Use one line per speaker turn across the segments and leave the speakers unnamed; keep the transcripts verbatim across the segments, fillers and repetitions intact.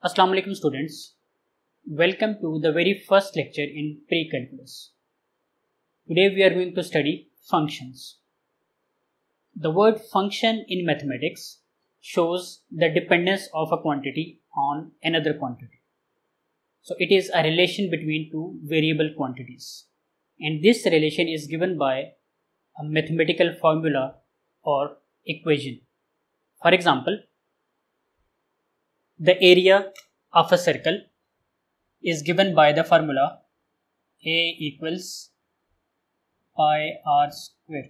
Assalamu alaikum students. Welcome to the very first lecture in pre-calculus. Today we are going to study functions. The word function in mathematics shows the dependence of a quantity on another quantity. So it is a relation between two variable quantities, and this relation is given by a mathematical formula or equation. For example, the area of a circle is given by the formula A equals pi r square,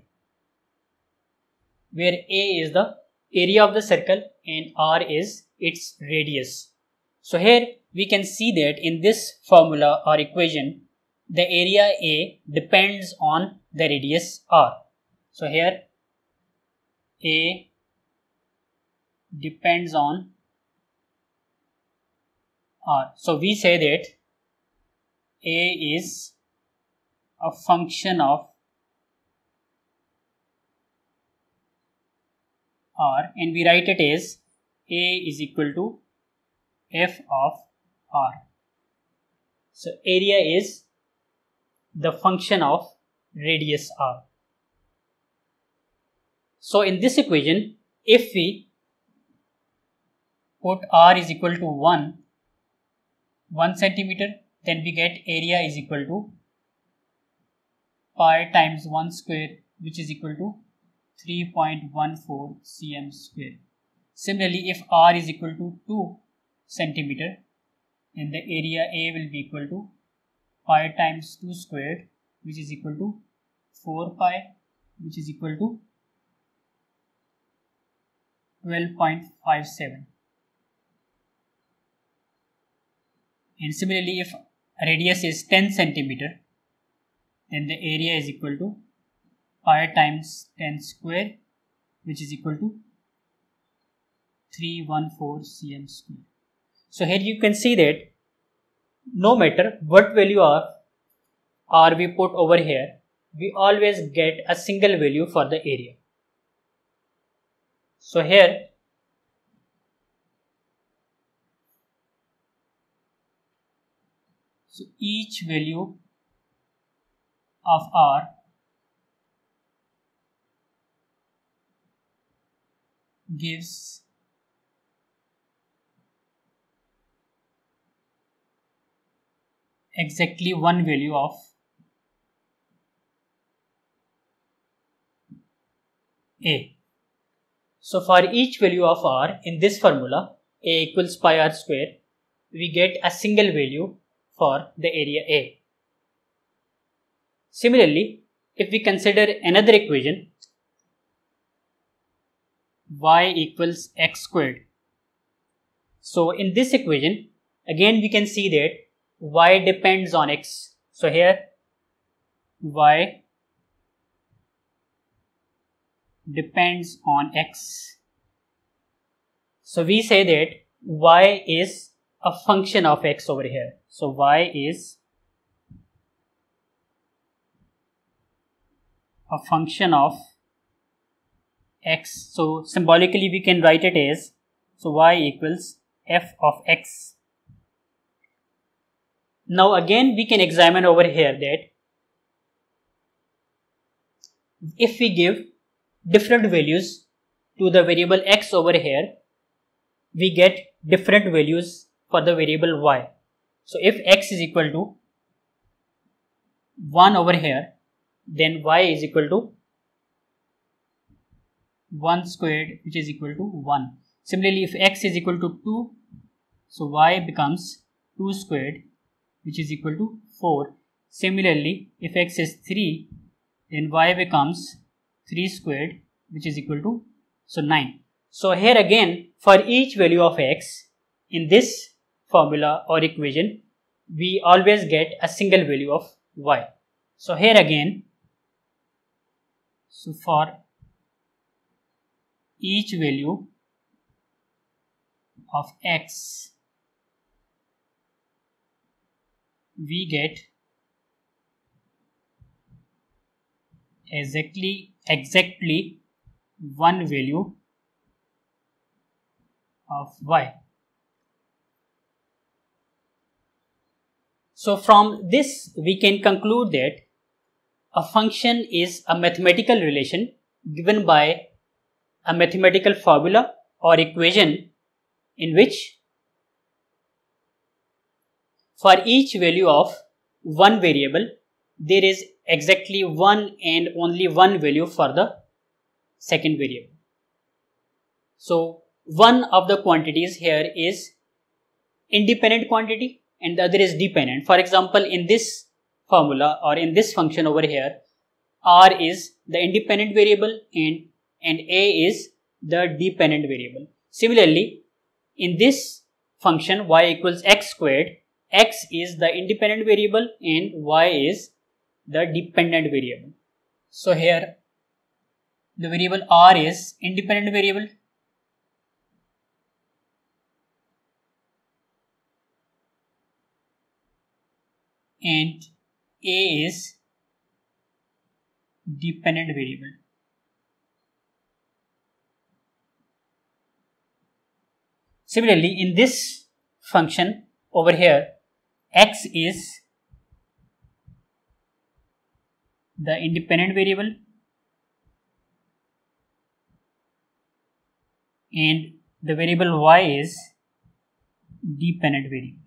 where A is the area of the circle and r is its radius. So here we can see that in this formula or equation, the area A depends on the radius r. So here A depends on r. So we say that A is a function of r, and we write it as A is equal to f of r. So area is the function of radius r. So in this equation, if we put r is equal to one, one centimeter, then we get area is equal to pi times one square, which is equal to three point one four centimeters square. Similarly, if r is equal to two centimeter, then the area A will be equal to pi times two squared, which is equal to four pi, which is equal to twelve point five seven. And similarly, if radius is ten centimeter, then the area is equal to pi times ten square, which is equal to three hundred fourteen centimeters square. So here you can see that no matter what value of r we put over here, we always get a single value for the area. So here so each value of r gives exactly one value of A. So for each value of r in this formula, A equals pi r square, we get a single value for the area A. Similarly, if we consider another equation, y equals x squared. So in this equation, again we can see that y depends on x. So here y depends on x. So we say that y is a function of x over here. So y is a function of x. So symbolically we can write it as, so y equals f of x. Now again we can examine over here that if we give different values to the variable x over here, we get different values for the variable y. So if x is equal to one over here, then y is equal to one squared, which is equal to one. Similarly, if x is equal to two, so y becomes two squared, which is equal to four. Similarly, if x is three, then y becomes three squared, which is equal to so nine. So here again, for each value of x in this formula or equation, we always get a single value of y. So here again, so for each value of x, we get exactly exactly one value of y. So from this we can conclude that a function is a mathematical relation given by a mathematical formula or equation in which for each value of one variable there is exactly one and only one value for the second variable. So one of the quantities here is independent quantity and the other is dependent. For example, in this formula or in this function over here, r is the independent variable and, and a is the dependent variable. Similarly, in this function y equals x squared, x is the independent variable and y is the dependent variable. So here the variable r is independent variable and a is dependent variable. Similarly, in this function over here, x is the independent variable and the variable y is dependent variable.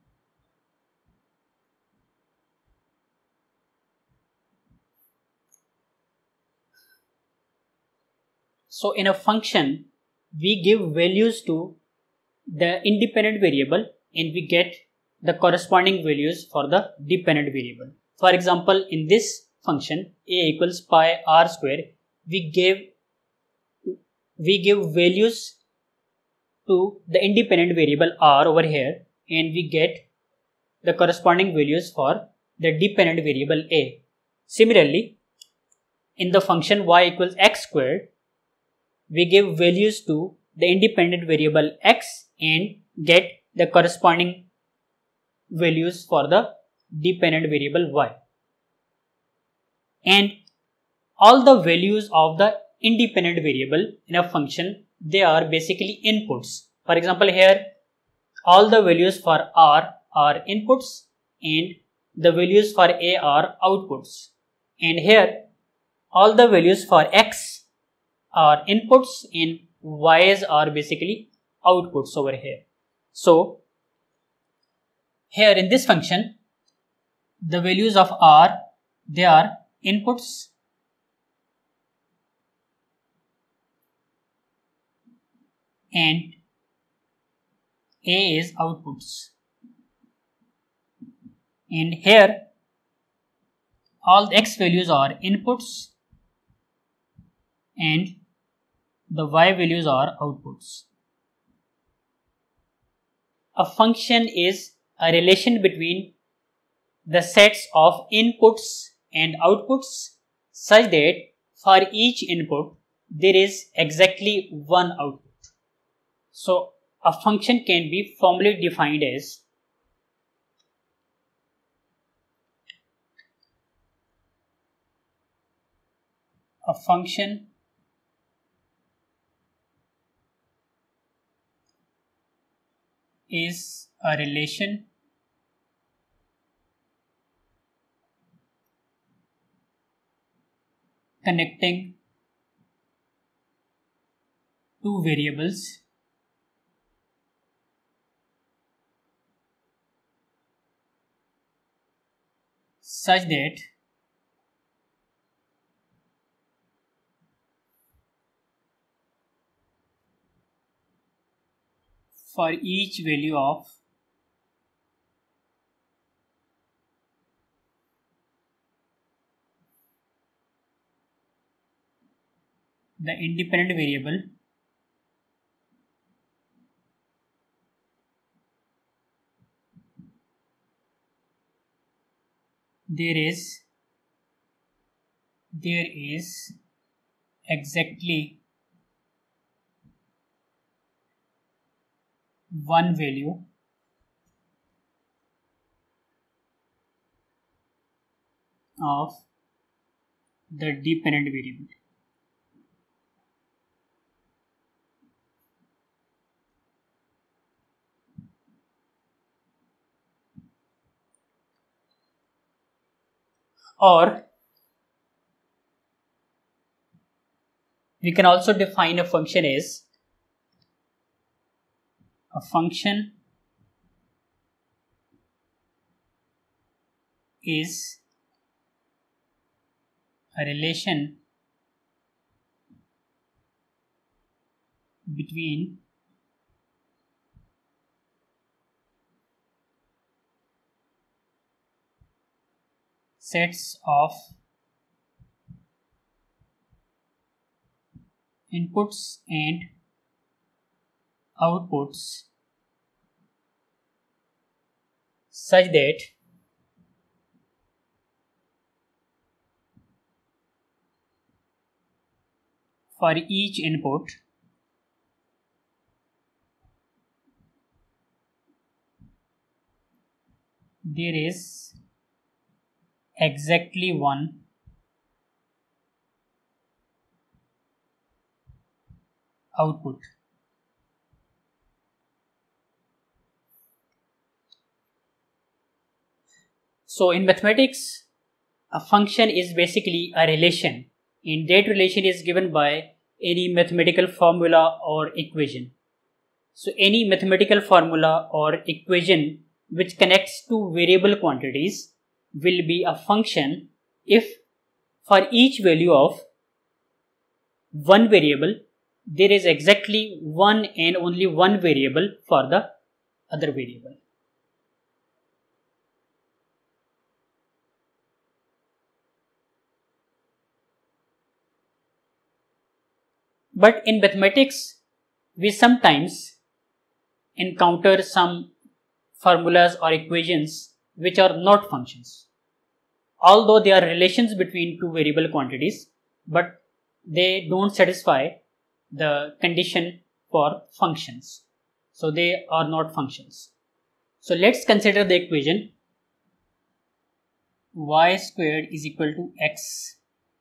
So in a function, we give values to the independent variable and we get the corresponding values for the dependent variable. For example, in this function a equals pi r square, we give we give values to the independent variable r over here and we get the corresponding values for the dependent variable a. Similarly, in the function y equals x squared, we give values to the independent variable x and get the corresponding values for the dependent variable y. And all the values of the independent variable in a function, they are basically inputs. For example, here all the values for r are inputs and the values for a are outputs. And here all the values for x are inputs and y's are basically outputs over here. So here in this function, the values of r, they are inputs and a is outputs. And here all the x values are inputs and the y values are outputs. A function is a relation between the sets of inputs and outputs such that for each input there is exactly one output. So a function can be formally defined as a function is a relation connecting two variables such that for each value of the independent variable there is there is exactly one value of the dependent variable. Or we can also define a function as a function is a relation between sets of inputs and outputs such that for each input there is exactly one output. So in mathematics, a function is basically a relation, and that relation is given by any mathematical formula or equation. So any mathematical formula or equation which connects two variable quantities will be a function if for each value of one variable there is exactly one and only one variable for the other variable. But in mathematics, we sometimes encounter some formulas or equations which are not functions. Although they are relations between two variable quantities, but they don't satisfy the condition for functions. So they are not functions. So let's consider the equation y squared is equal to x.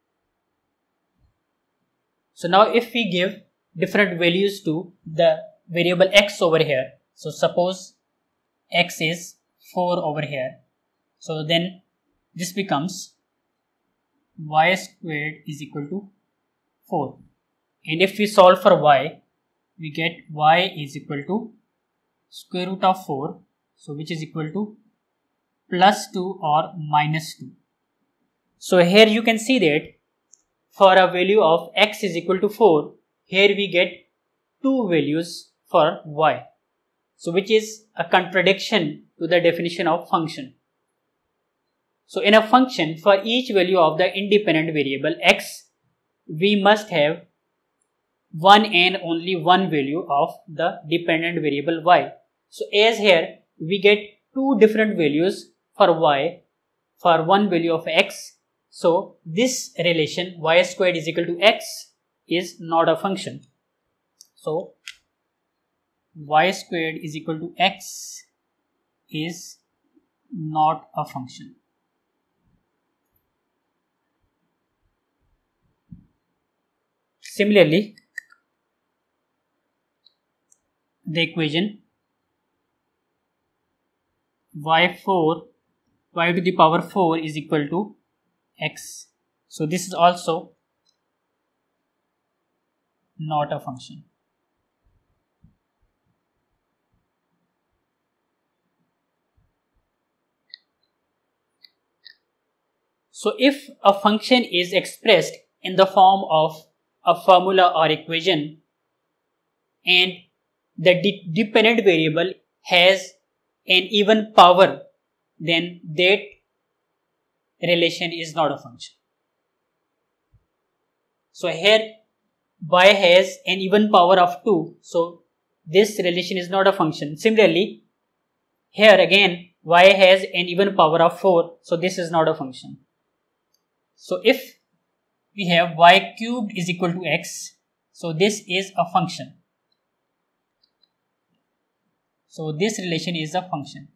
So now if we give different values to the variable x over here, so suppose x is four over here, so then this becomes y squared is equal to four, and if we solve for y, we get y is equal to square root of four, so which is equal to plus two or minus two. So here you can see that for a value of x is equal to four, here we get two values for y, so which is a contradiction to the definition of function. So in a function, for each value of the independent variable x, we must have one and only one value of the dependent variable y. So as here we get two different values for y for one value of x, so this relation y squared is equal to x is not a function. So y squared is equal to x is not a function. Similarly, the equation y four, y to the power four is equal to x. So this is also not a function. So if a function is expressed in the form of a formula or equation and the de- dependent variable has an even power, then that relation is not a function. So here y has an even power of two, so this relation is not a function. Similarly, here again y has an even power of four, so this is not a function. So if we have y cubed is equal to x, so this is a function. So this relation is a function.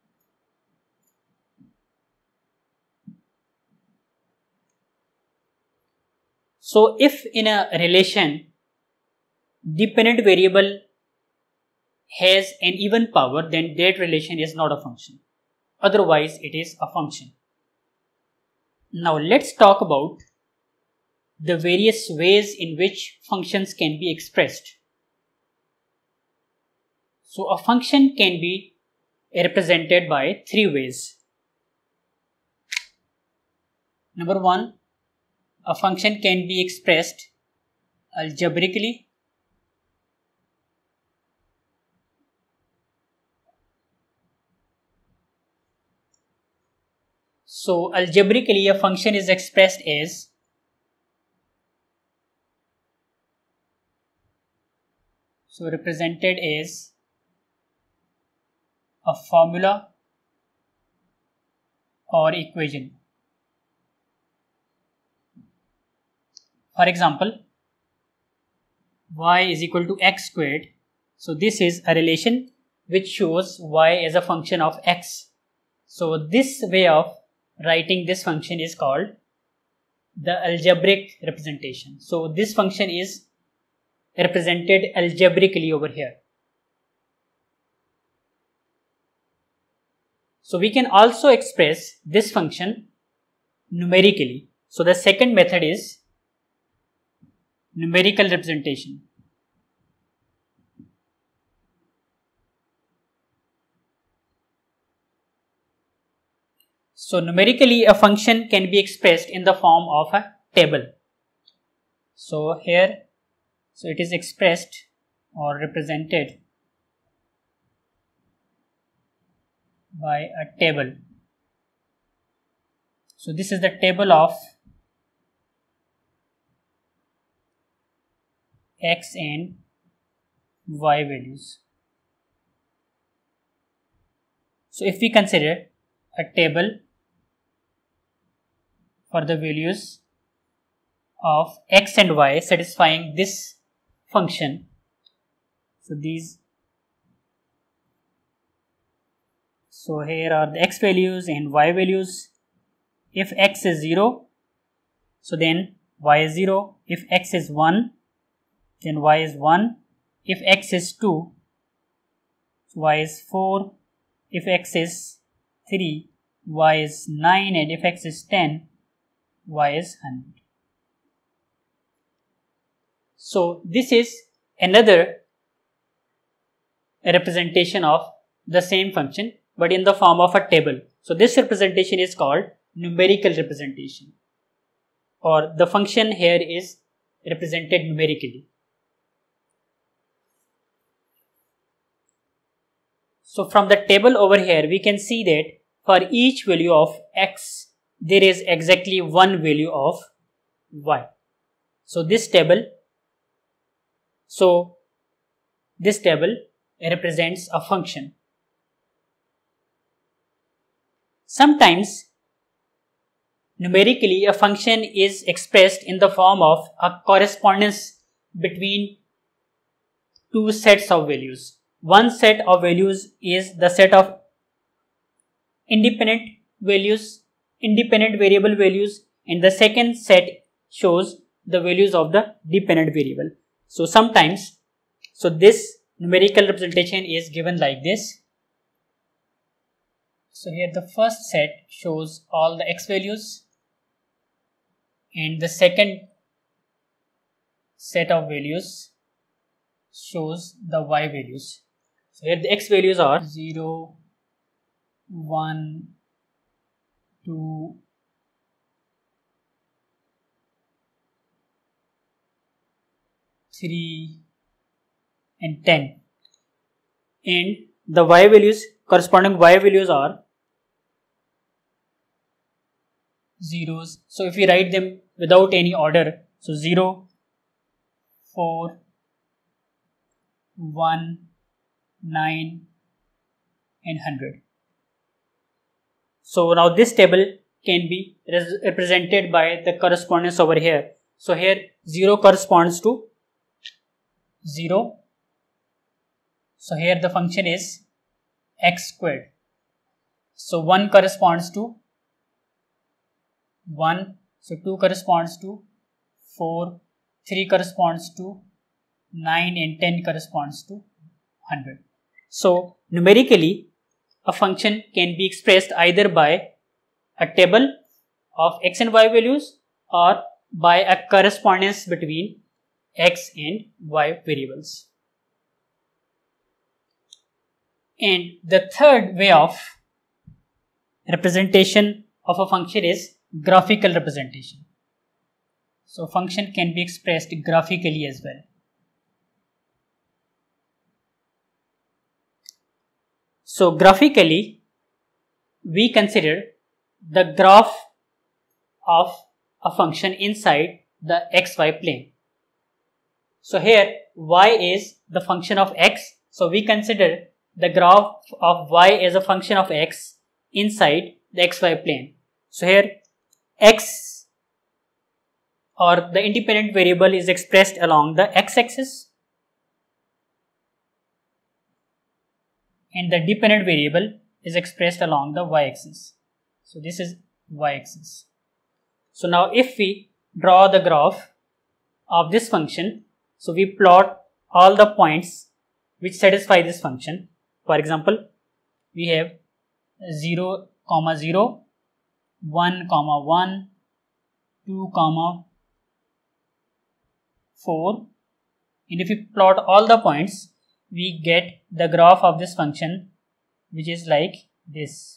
So if in a relation dependent variable has an even power, then that relation is not a function. Otherwise it is a function. Now let's talk about the various ways in which functions can be expressed. So a function can be represented by three ways. Number one, a function can be expressed algebraically. So algebraically a function is expressed as so represented as a formula or equation. For example, y is equal to x squared. So this is a relation which shows y as a function of x. So this way of writing this function is called the algebraic representation. So this function is represented algebraically over here. So we can also express this function numerically. So the second method is numerical representation. So numerically a function can be expressed in the form of a table. So here, so it is expressed or represented by a table. So this is the table of x and y values. So if we consider a table for the values of x and y satisfying this function, so these so here are the x values and y values. If x is zero, so then y is zero. If x is one, then y is one. If x is two, so y is four. If x is three, y is nine, and if x is ten, y is one hundred. So this is another representation of the same function, but in the form of a table. So this representation is called numerical representation, or the function here is represented numerically. So from the table over here, we can see that for each value of x, there is exactly one value of y. So this table, so this table represents a function. Sometimes numerically a function is expressed in the form of a correspondence between two sets of values. One set of values is the set of independent values, independent variable values, and the second set shows the values of the dependent variable. So sometimes, so this numerical representation is given like this. So here the first set shows all the x values and the second set of values shows the y values. So here the x values are zero, one, two, three and ten, and the y values, corresponding y values are zeros. So if we write them without any order, so zero, four, one, nine and one hundred. So now this table can be represented by the correspondence over here. So here zero corresponds to zero. So here the function is x squared. So one corresponds to one. So two corresponds to four. three corresponds to nine and ten corresponds to one hundred. So numerically a function can be expressed either by a table of x and y values or by a correspondence between x and y variables. And the third way of representation of a function is graphical representation. So function can be expressed graphically as well. So graphically, we consider the graph of a function inside the xy plane. So here y is the function of x. So we consider the graph of y as a function of x inside the xy plane. So here x or the independent variable is expressed along the x-axis and the dependent variable is expressed along the y-axis. So this is y-axis. So now if we draw the graph of this function, so we plot all the points which satisfy this function. For example, we have zero comma zero, one comma one, two comma four, and if we plot all the points, we get the graph of this function which is like this.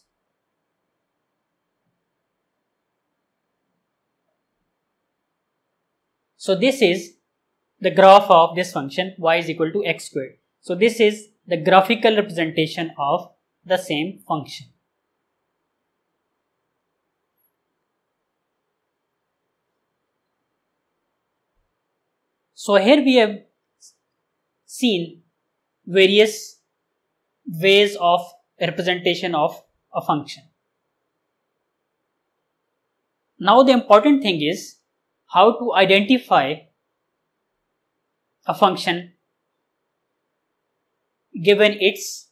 So this is the graph of this function y is equal to x squared. So this is the graphical representation of the same function. So here we have seen various ways of representation of a function. Now the important thing is how to identify a function given its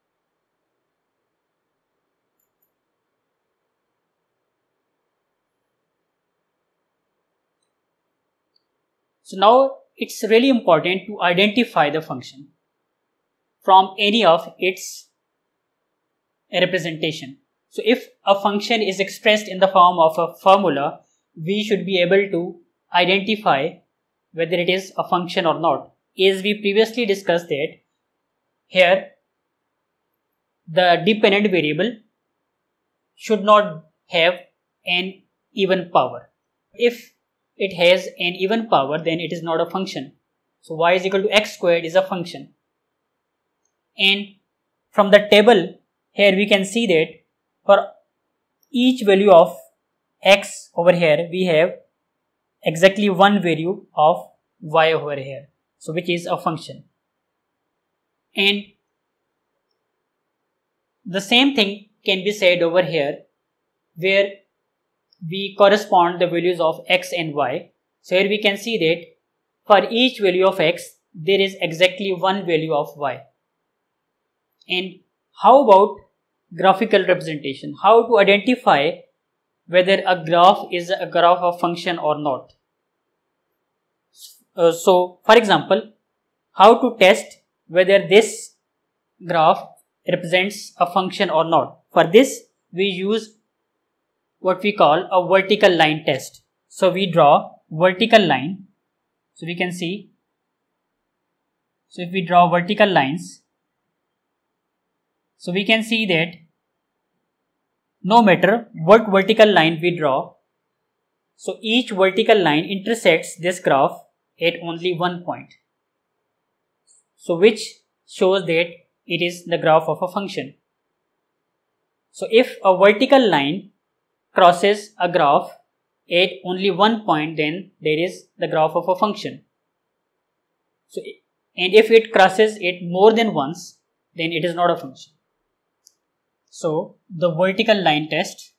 so now it's really important to identify the function from any of its representation. So if a function is expressed in the form of a formula, we should be able to identify whether it is a function or not. As we previously discussed that here the dependent variable should not have an even power. If it has an even power, then it is not a function. So y is equal to x squared is a function. And from the table here we can see that for each value of x over here we have exactly one value of y over here, so which is a function. And the same thing can be said over here where we correspond the values of x and y. So here we can see that for each value of x there is exactly one value of y. And how about graphical representation? How to identify whether a graph is a graph of function or not? Uh, so for example, how to test whether this graph represents a function or not? For this we use what we call a vertical line test. So we draw vertical line. So we can see, so if we draw vertical lines, so we can see that no matter what vertical line we draw, so each vertical line intersects this graph at only one point. So which shows that it is the graph of a function. So if a vertical line crosses a graph at only one point, then there is the graph of a function. So, and if it crosses it more than once, then it is not a function. So the vertical line test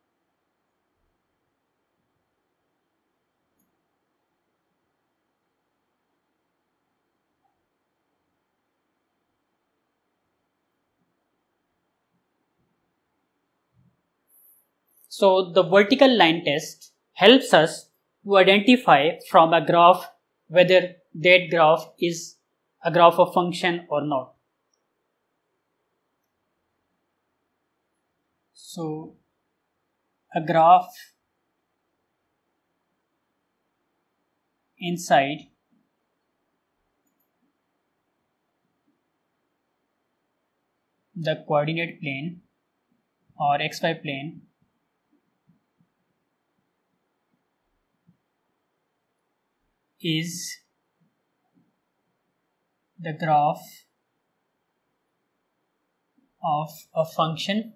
So the vertical line test helps us to identify from a graph whether that graph is a graph of function or not. So a graph inside the coordinate plane or xy plane is the graph of a function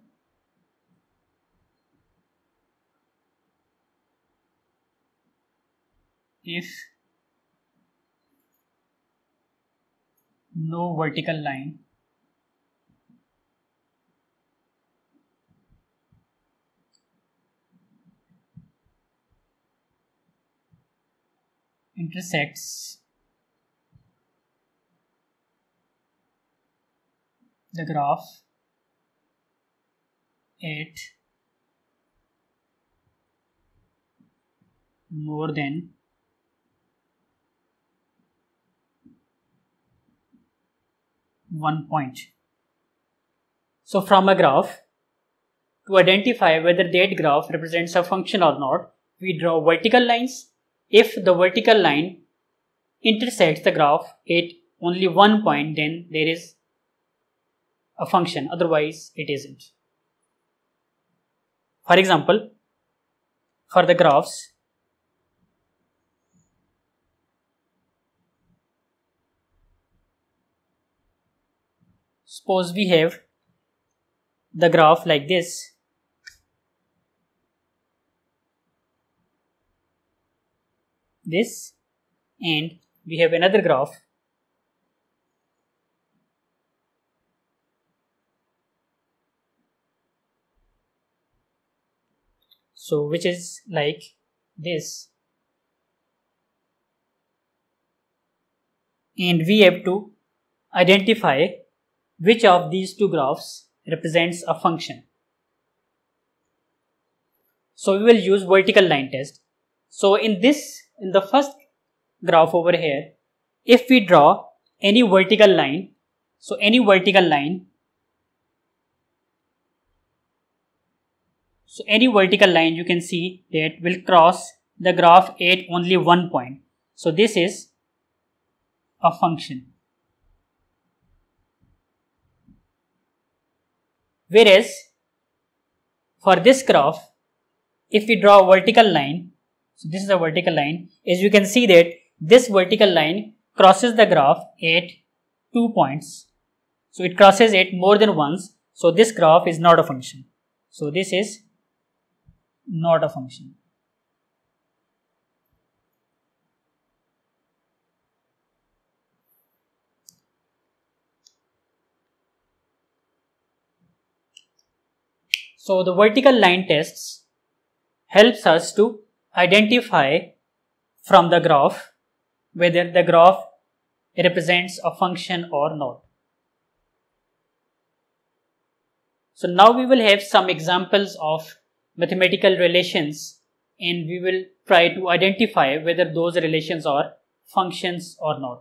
if no vertical line intersects the graph at more than one point. So from a graph, to identify whether that graph represents a function or not, we draw vertical lines. If the vertical line intersects the graph at only one point, then there is a function, otherwise it isn't. For example, for the graphs, suppose we have the graph like this. This, and we have another graph so which is like this, and we have to identify which of these two graphs represents a function. So we will use vertical line test. So in this, in the first graph over here, if we draw any vertical line, so any vertical line, so any vertical line you can see that will cross the graph at only one point. So this is a function. Whereas for this graph, if we draw a vertical line, so this is a vertical line, as you can see that this vertical line crosses the graph at two points. So it crosses it more than once. So this graph is not a function. So this is not a function. So the vertical line tests helps us to identify from the graph whether the graph represents a function or not. So now we will have some examples of mathematical relations, and we will try to identify whether those relations are functions or not.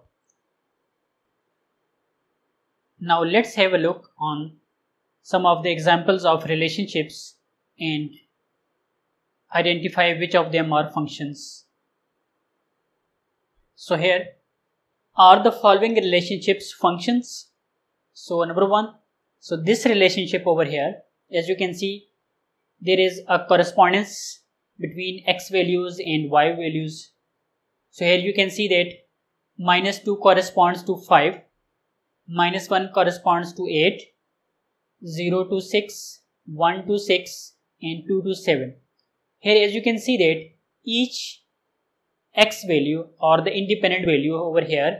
Now let's have a look on some of the examples of relationships and identify which of them are functions. So here, are the following relationships functions? So number one, so this relationship over here, as you can see, there is a correspondence between x values and y values. So here you can see that minus two corresponds to five, minus one corresponds to eight, zero to six, one to six, and two to seven. Here as you can see that each x value or the independent value over here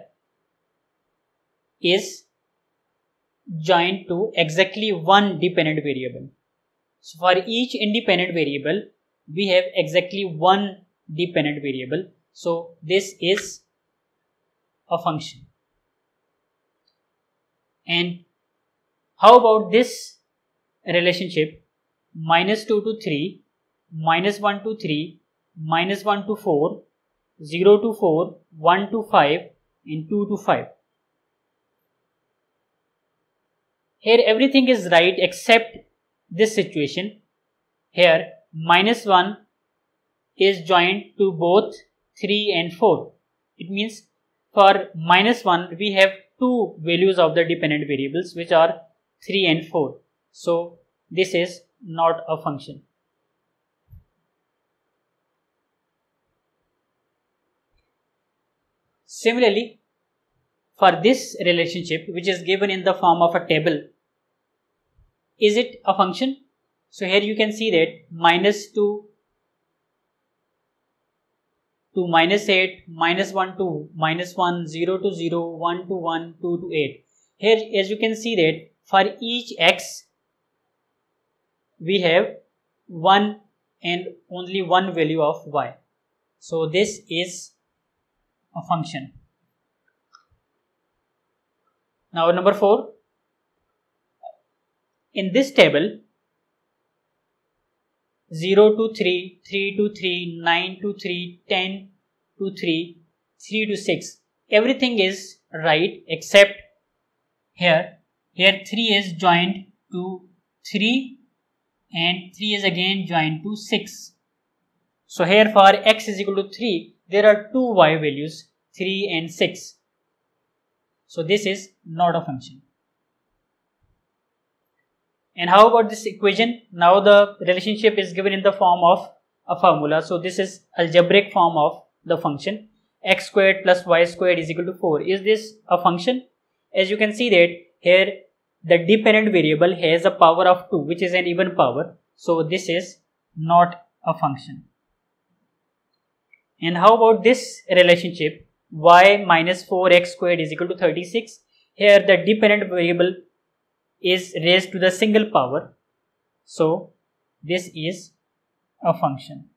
is joined to exactly one dependent variable. So for each independent variable, we have exactly one dependent variable. So this is a function. And how about this relationship? Minus two to three, minus one to three, minus one to four, zero to four, one to five, and two to five. Here everything is right except this situation. Here minus one is joined to both three and four. It means for minus one we have two values of the dependent variables, which are three and four. So this is not a function. Similarly, for this relationship, which is given in the form of a table, is it a function? So here you can see that minus two to minus eight, minus one to minus one, zero to zero, one to one, two to eight. Here, as you can see that for each x, we have one and only one value of y. So this is a function. Now number four. In this table, zero to three, three to three, nine to three, ten to three, three to six. Everything is right except here. Here three is joined to three and three is again joined to six. So here for x is equal to three, there are two y values, three and six. So this is not a function. And how about this equation? Now the relationship is given in the form of a formula. So this is algebraic form of the function. X squared plus y squared is equal to four. Is this a function? As you can see that here the dependent variable has a power of two, which is an even power. So this is not a function. And how about this relationship? Y minus four x squared is equal to thirty-six. Here the dependent variable is raised to the single power. So this is a function.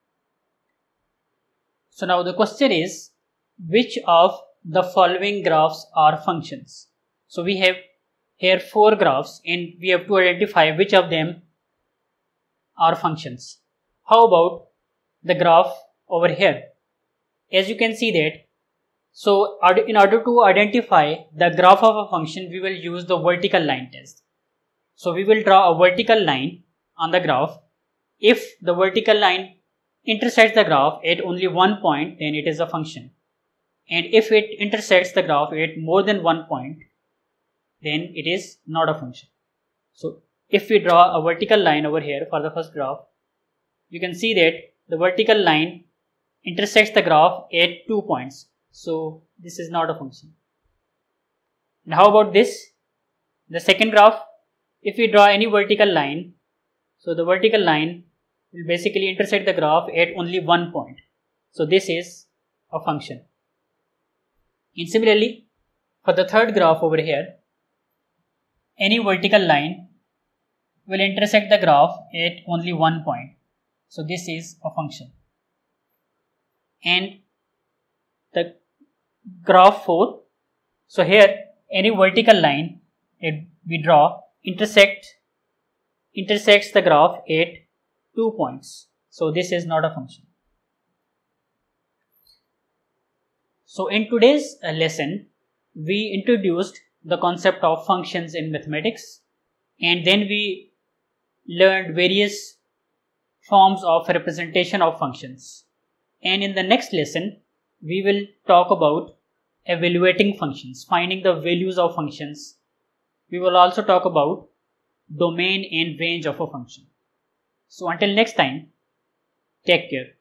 So now the question is, which of the following graphs are functions? So we have here four graphs and we have to identify which of them are functions. How about the graph over here? As you can see that, so in order to identify the graph of a function, we will use the vertical line test. So we will draw a vertical line on the graph. If the vertical line intersects the graph at only one point, then it is a function. And if it intersects the graph at more than one point, then it is not a function. So if we draw a vertical line over here for the first graph, you can see that the vertical line intersects the graph at two points. So this is not a function. And how about this? The second graph, if we draw any vertical line, so the vertical line will basically intersect the graph at only one point. So this is a function. And similarly, for the third graph over here, any vertical line will intersect the graph at only one point. So this is a function. And the graph four, so here any vertical line that we draw intersect intersects the graph at two points. So this is not a function. So in today's lesson, we introduced the concept of functions in mathematics, and then we learned various forms of representation of functions. And in the next lesson, we will talk about evaluating functions, finding the values of functions. We will also talk about domain and range of a function. So until next time, take care.